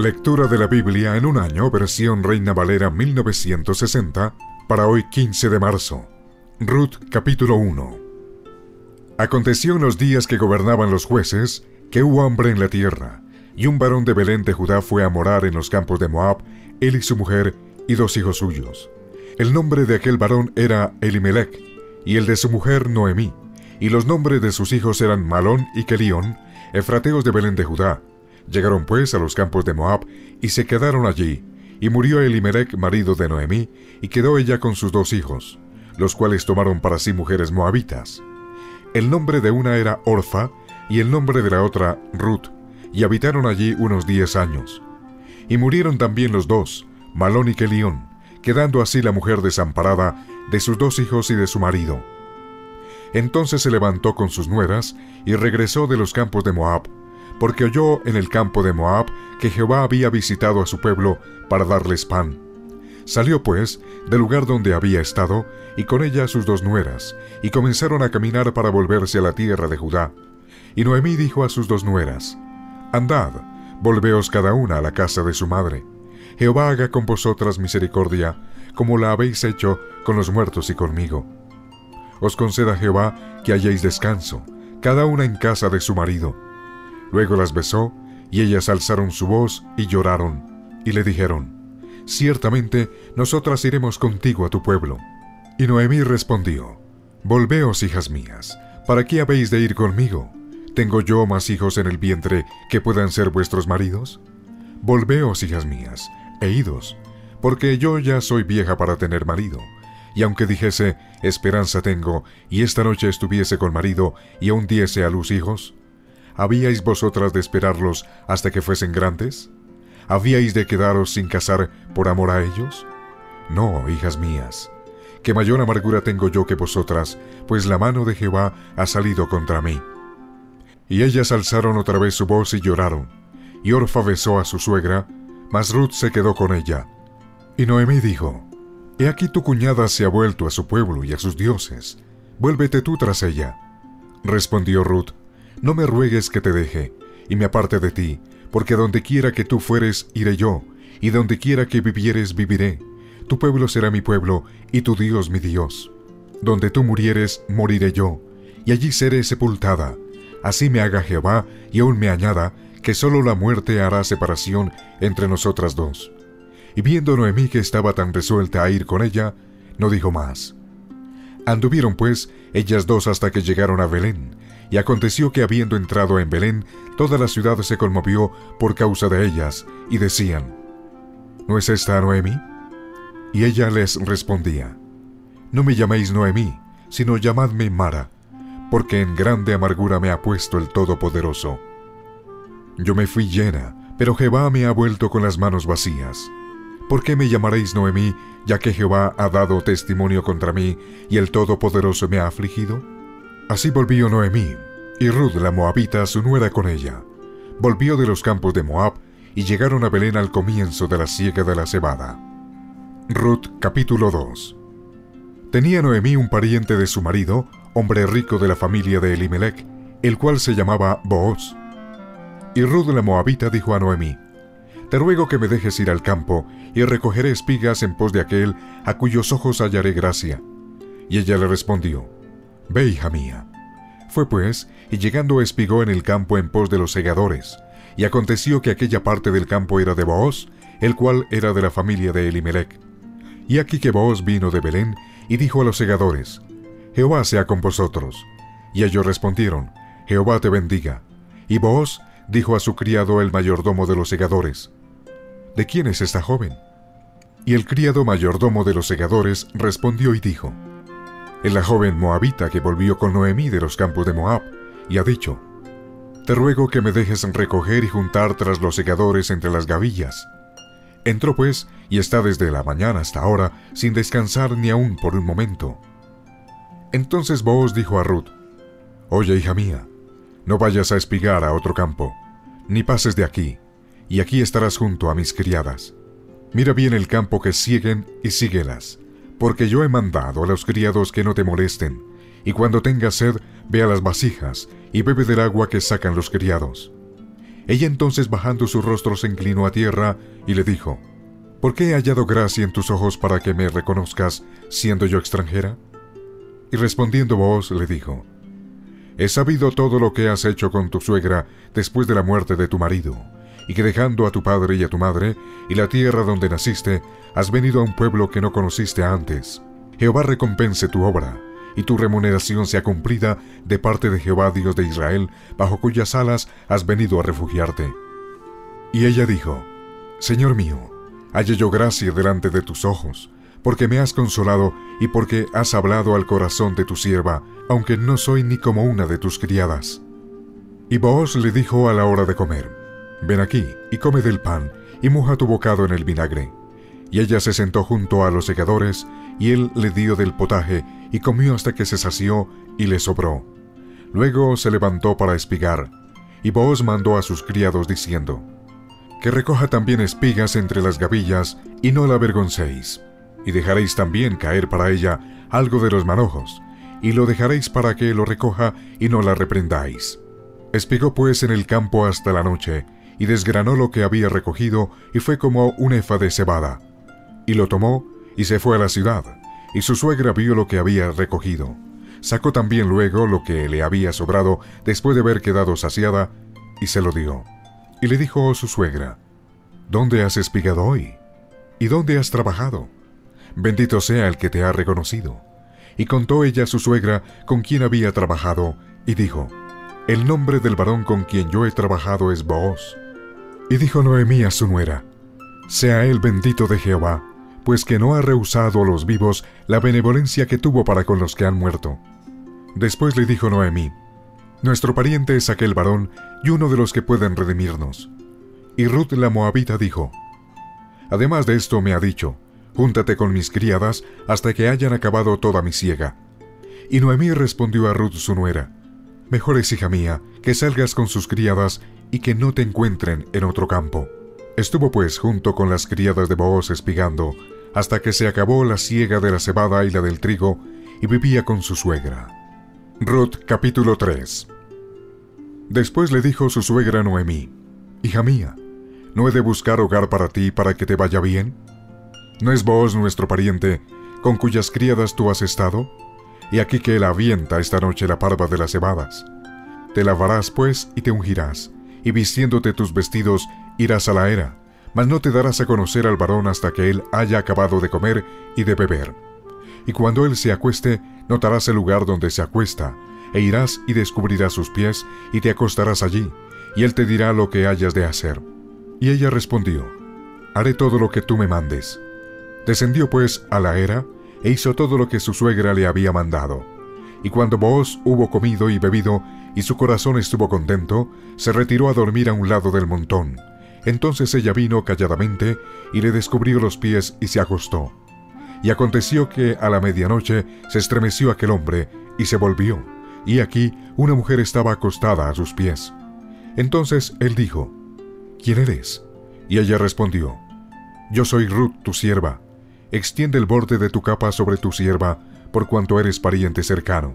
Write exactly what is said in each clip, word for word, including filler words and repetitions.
Lectura de la Biblia en un año, versión Reina Valera mil novecientos sesenta, para hoy quince de marzo. Ruth, capítulo uno. Aconteció en los días que gobernaban los jueces, que hubo hambre en la tierra, y un varón de Belén de Judá fue a morar en los campos de Moab, él y su mujer, y dos hijos suyos. El nombre de aquel varón era Elimelech, y el de su mujer Noemí, y los nombres de sus hijos eran Malón y Kelión, efrateos de Belén de Judá. Llegaron pues a los campos de Moab, y se quedaron allí, y murió Elimelech, marido de Noemí, y quedó ella con sus dos hijos, los cuales tomaron para sí mujeres moabitas. El nombre de una era Orfa, y el nombre de la otra Ruth, y habitaron allí unos diez años. Y murieron también los dos, Malón y Kelión, quedando así la mujer desamparada de sus dos hijos y de su marido. Entonces se levantó con sus nueras, y regresó de los campos de Moab, porque oyó en el campo de Moab que Jehová había visitado a su pueblo para darles pan. Salió pues del lugar donde había estado, y con ella sus dos nueras, y comenzaron a caminar para volverse a la tierra de Judá. Y Noemí dijo a sus dos nueras: Andad, volveos cada una a la casa de su madre. Jehová haga con vosotras misericordia, como la habéis hecho con los muertos y conmigo. Os conceda Jehová que halléis descanso, cada una en casa de su marido. Luego las besó, y ellas alzaron su voz y lloraron, y le dijeron: Ciertamente nosotras iremos contigo a tu pueblo. Y Noemí respondió: Volveos, hijas mías, ¿para qué habéis de ir conmigo? ¿Tengo yo más hijos en el vientre que puedan ser vuestros maridos? Volveos, hijas mías, e idos, porque yo ya soy vieja para tener marido. Y aunque dijese: Esperanza tengo, y esta noche estuviese con marido, y aún diese a luz hijos, ¿habíais vosotras de esperarlos hasta que fuesen grandes? ¿Habíais de quedaros sin casar por amor a ellos? No, hijas mías, que mayor amargura tengo yo que vosotras, pues la mano de Jehová ha salido contra mí. Y ellas alzaron otra vez su voz y lloraron, y Orfa besó a su suegra, mas Ruth se quedó con ella. Y Noemí dijo: He aquí tu cuñada se ha vuelto a su pueblo y a sus dioses, vuélvete tú tras ella. Respondió Ruth: No me ruegues que te deje, y me aparte de ti, porque donde quiera que tú fueres, iré yo, y donde quiera que vivieres, viviré. Tu pueblo será mi pueblo, y tu Dios mi Dios. Donde tú murieres, moriré yo, y allí seré sepultada. Así me haga Jehová, y aún me añada, que sólo la muerte hará separación entre nosotras dos. Y viendo Noemí que estaba tan resuelta a ir con ella, no dijo más. Anduvieron pues ellas dos hasta que llegaron a Belén, y aconteció que habiendo entrado en Belén, toda la ciudad se conmovió por causa de ellas, y decían: ¿No es esta Noemí? Y ella les respondía: No me llaméis Noemí, sino llamadme Mara, porque en grande amargura me ha puesto el Todopoderoso. Yo me fui llena, pero Jehová me ha vuelto con las manos vacías. ¿Por qué me llamaréis Noemí, ya que Jehová ha dado testimonio contra mí, y el Todopoderoso me ha afligido? Así volvió Noemí, y Ruth la moabita, su nuera, con ella. Volvió de los campos de Moab, y llegaron a Belén al comienzo de la siega de la cebada. Ruth, capítulo dos. Tenía Noemí un pariente de su marido, hombre rico de la familia de Elimelech, el cual se llamaba Booz. Y Ruth la moabita dijo a Noemí: Te ruego que me dejes ir al campo, y recogeré espigas en pos de aquel a cuyos ojos hallaré gracia. Y ella le respondió: Ve, hija mía. Fue pues, y llegando espigó en el campo en pos de los segadores. Y aconteció que aquella parte del campo era de Booz, el cual era de la familia de Elimelech. Y aquí que Booz vino de Belén, y dijo a los segadores: Jehová sea con vosotros. Y ellos respondieron: Jehová te bendiga. Y Booz dijo a su criado el mayordomo de los segadores: ¿De quién es esta joven? Y el criado mayordomo de los segadores respondió y dijo: Es la joven moabita que volvió con Noemí de los campos de Moab, y ha dicho: Te ruego que me dejes recoger y juntar tras los segadores entre las gavillas. Entró pues, y está desde la mañana hasta ahora, sin descansar ni aun por un momento. Entonces Booz dijo a Ruth: Oye, hija mía, no vayas a espigar a otro campo, ni pases de aquí, y aquí estarás junto a mis criadas. Mira bien el campo que siguen y síguelas, porque yo he mandado a los criados que no te molesten, y cuando tengas sed, ve a las vasijas, y bebe del agua que sacan los criados. Ella entonces, bajando su rostro, se inclinó a tierra y le dijo: ¿Por qué he hallado gracia en tus ojos para que me reconozcas, siendo yo extranjera? Y respondiendo Booz le dijo: He sabido todo lo que has hecho con tu suegra después de la muerte de tu marido, y que dejando a tu padre y a tu madre, y la tierra donde naciste, has venido a un pueblo que no conociste antes. Jehová recompense tu obra, y tu remuneración sea cumplida de parte de Jehová Dios de Israel, bajo cuyas alas has venido a refugiarte. Y ella dijo: Señor mío, halle yo gracia delante de tus ojos, porque me has consolado y porque has hablado al corazón de tu sierva, aunque no soy ni como una de tus criadas. Y Booz le dijo a la hora de comer: Ven aquí y come del pan, y moja tu bocado en el vinagre. Y ella se sentó junto a los segadores, y él le dio del potaje, y comió hasta que se sació, y le sobró. Luego se levantó para espigar, y Booz mandó a sus criados diciendo: Que recoja también espigas entre las gavillas, y no la avergoncéis. Y dejaréis también caer para ella algo de los manojos, y lo dejaréis para que lo recoja, y no la reprendáis. Espigó pues en el campo hasta la noche, y desgranó lo que había recogido, y fue como un efa de cebada. Y lo tomó, y se fue a la ciudad, y su suegra vio lo que había recogido. Sacó también luego lo que le había sobrado, después de haber quedado saciada, y se lo dio. Y le dijo su suegra: ¿Dónde has espigado hoy? ¿Y dónde has trabajado? Bendito sea el que te ha reconocido. Y contó ella a su suegra con quien había trabajado, y dijo: El nombre del varón con quien yo he trabajado es Booz. Y dijo Noemí a su nuera: Sea él bendito de Jehová, pues que no ha rehusado a los vivos la benevolencia que tuvo para con los que han muerto. Después le dijo Noemí: Nuestro pariente es aquel varón, y uno de los que pueden redimirnos. Y Ruth la moabita dijo: Además de esto me ha dicho: Júntate con mis criadas hasta que hayan acabado toda mi siega. Y Noemí respondió a Ruth su nuera: Mejor es, hija mía, que salgas con sus criadas y que no te encuentren en otro campo. Estuvo pues junto con las criadas de Booz espigando, hasta que se acabó la siega de la cebada y la del trigo, y vivía con su suegra. Ruth capítulo tres. Después le dijo su suegra Noemí: Hija mía, ¿no he de buscar hogar para ti para que te vaya bien? ¿No es Booz nuestro pariente, con cuyas criadas tú has estado? Y aquí que él avienta esta noche la parva de las cebadas. Te lavarás pues y te ungirás, y vistiéndote tus vestidos irás a la era, mas no te darás a conocer al varón hasta que él haya acabado de comer y de beber. Y cuando él se acueste, notarás el lugar donde se acuesta, e irás y descubrirás sus pies, y te acostarás allí, y él te dirá lo que hayas de hacer. Y ella respondió: Haré todo lo que tú me mandes. Descendió pues a la era, e hizo todo lo que su suegra le había mandado. Y cuando Booz hubo comido y bebido, y su corazón estuvo contento, se retiró a dormir a un lado del montón. Entonces ella vino calladamente, y le descubrió los pies, y se acostó. Y aconteció que a la medianoche se estremeció aquel hombre, y se volvió, y aquí una mujer estaba acostada a sus pies. Entonces él dijo: ¿Quién eres? Y ella respondió: Yo soy Ruth tu sierva. Extiende el borde de tu capa sobre tu sierva, por cuanto eres pariente cercano.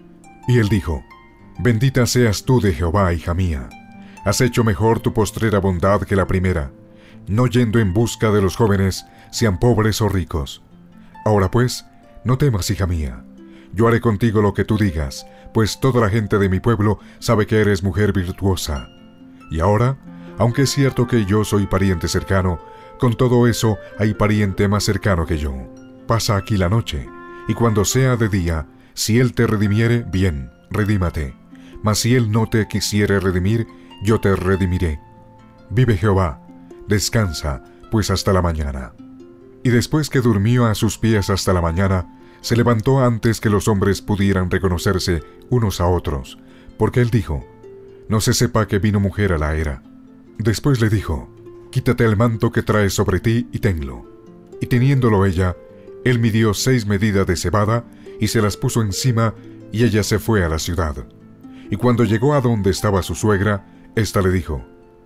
Y él dijo: Bendita seas tú de Jehová, hija mía. Has hecho mejor tu postrera bondad que la primera, no yendo en busca de los jóvenes, sean pobres o ricos. Ahora pues, no temas, hija mía. Yo haré contigo lo que tú digas, pues toda la gente de mi pueblo sabe que eres mujer virtuosa. Y ahora, aunque es cierto que yo soy pariente cercano, con todo eso hay pariente más cercano que yo. Pasa aquí la noche, y cuando sea de día, si él te redimiere, bien, redímate. Mas si él no te quisiere redimir, yo te redimiré. Vive Jehová, descansa, pues hasta la mañana. Y después que durmió a sus pies hasta la mañana, se levantó antes que los hombres pudieran reconocerse unos a otros, porque él dijo: No se sepa que vino mujer a la era. Después le dijo: Quítate el manto que traes sobre ti y tenlo. Y teniéndolo ella, él midió seis medidas de cebada y se las puso encima, y ella se fue a la ciudad. Y cuando llegó a donde estaba su suegra, ésta le dijo: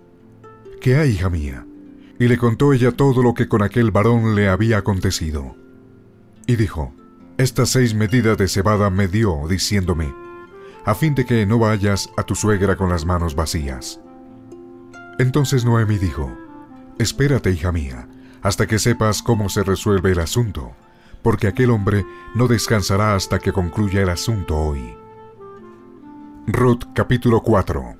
¿Qué hay, hija mía? Y le contó ella todo lo que con aquel varón le había acontecido. Y dijo: Estas seis medidas de cebada me dio, diciéndome: a fin de que no vayas a tu suegra con las manos vacías. Entonces Noemí dijo: «Espérate, hija mía, hasta que sepas cómo se resuelve el asunto, porque aquel hombre no descansará hasta que concluya el asunto hoy». Ruth capítulo cuatro.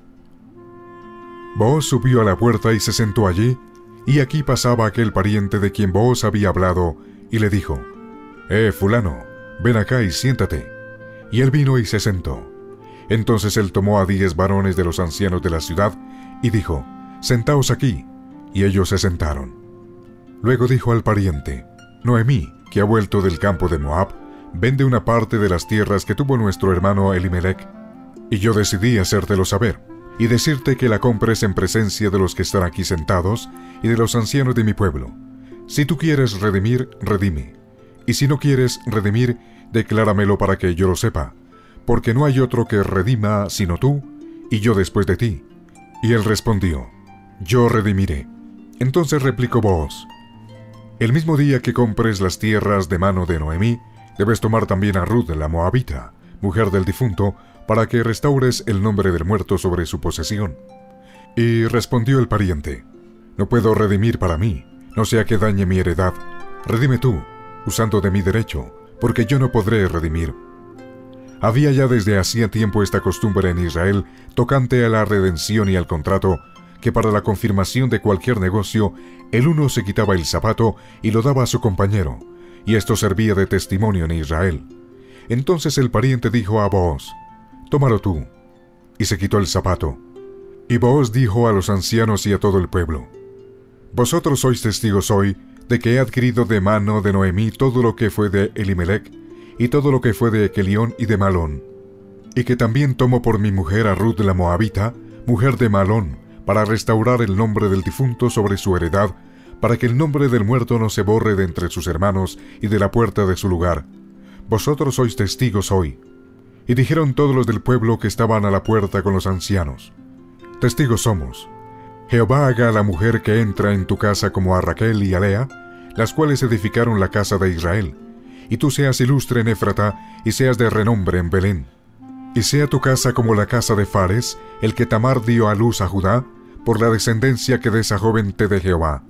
Booz subió a la puerta y se sentó allí, y aquí pasaba aquel pariente de quien Booz había hablado, y le dijo: «Eh, fulano, ven acá y siéntate». Y él vino y se sentó. Entonces él tomó a diez varones de los ancianos de la ciudad, y dijo: «Sentaos aquí». Y ellos se sentaron. Luego dijo al pariente: «Noemí, que ha vuelto del campo de Moab, vende una parte de las tierras que tuvo nuestro hermano Elimelech, y yo decidí hacértelo saber, y decirte que la compres en presencia de los que están aquí sentados y de los ancianos de mi pueblo. Si tú quieres redimir, redime, y si no quieres redimir, decláramelo para que yo lo sepa, porque no hay otro que redima sino tú, y yo después de ti». Y él respondió: «Yo redimiré». Entonces replicó Booz: «El mismo día que compres las tierras de mano de Noemí, debes tomar también a Ruth la Moabita, mujer del difunto, para que restaures el nombre del muerto sobre su posesión». Y respondió el pariente: «No puedo redimir para mí, no sea que dañe mi heredad. Redime tú, usando de mi derecho, porque yo no podré redimir». Había ya desde hacía tiempo esta costumbre en Israel tocante a la redención y al contrato, que para la confirmación de cualquier negocio, el uno se quitaba el zapato y lo daba a su compañero, y esto servía de testimonio en Israel. Entonces el pariente dijo a Booz: «Tómalo tú». Y se quitó el zapato. Y Booz dijo a los ancianos y a todo el pueblo: «Vosotros sois testigos hoy de que he adquirido de mano de Noemí todo lo que fue de Elimelech, y todo lo que fue de Kelión y de Malón, y que también tomo por mi mujer a Ruth la Moabita, mujer de Malón, para restaurar el nombre del difunto sobre su heredad, para que el nombre del muerto no se borre de entre sus hermanos y de la puerta de su lugar. Vosotros sois testigos hoy». Y dijeron todos los del pueblo que estaban a la puerta con los ancianos: «Testigos somos. Jehová haga a la mujer que entra en tu casa como a Raquel y a Lea, las cuales edificaron la casa de Israel, y tú seas ilustre en Éfrata, y seas de renombre en Belén. Y sea tu casa como la casa de Fares, el que Tamar dio a luz a Judá, por la descendencia que de esa joven te de Jehová».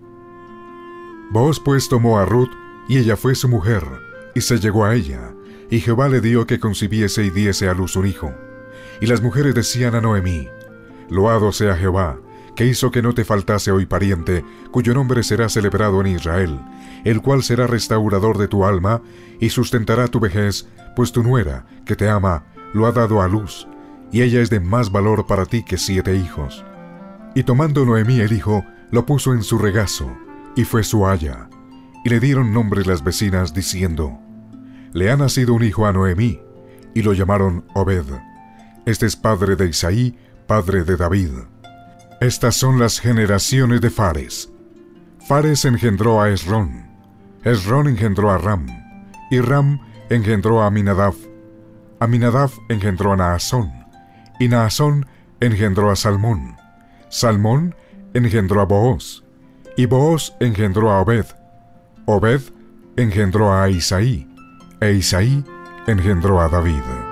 Booz pues tomó a Ruth, y ella fue su mujer, y se llegó a ella, y Jehová le dio que concibiese y diese a luz un hijo. Y las mujeres decían a Noemí: «Loado sea Jehová, que hizo que no te faltase hoy pariente, cuyo nombre será celebrado en Israel, el cual será restaurador de tu alma, y sustentará tu vejez, pues tu nuera, que te ama, lo ha dado a luz, y ella es de más valor para ti que siete hijos». Y tomando Noemí el hijo, lo puso en su regazo, y fue su aya. Y le dieron nombre las vecinas, diciendo: «Le ha nacido un hijo a Noemí», y lo llamaron Obed. Este es padre de Isaí, padre de David. Estas son las generaciones de Fares. Fares engendró a Esrón. Esrón engendró a Ram. Y Ram engendró a Aminadab. Aminadab engendró a Naasón. Y Naasón engendró a Salmón. Salmón engendró a Booz. Y Booz engendró a Obed. Obed engendró a Isaí. E Isaí engendró a David.